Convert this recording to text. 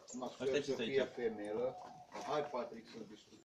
Mă sper să fie femelă. Hai, Patrick, să discutăm.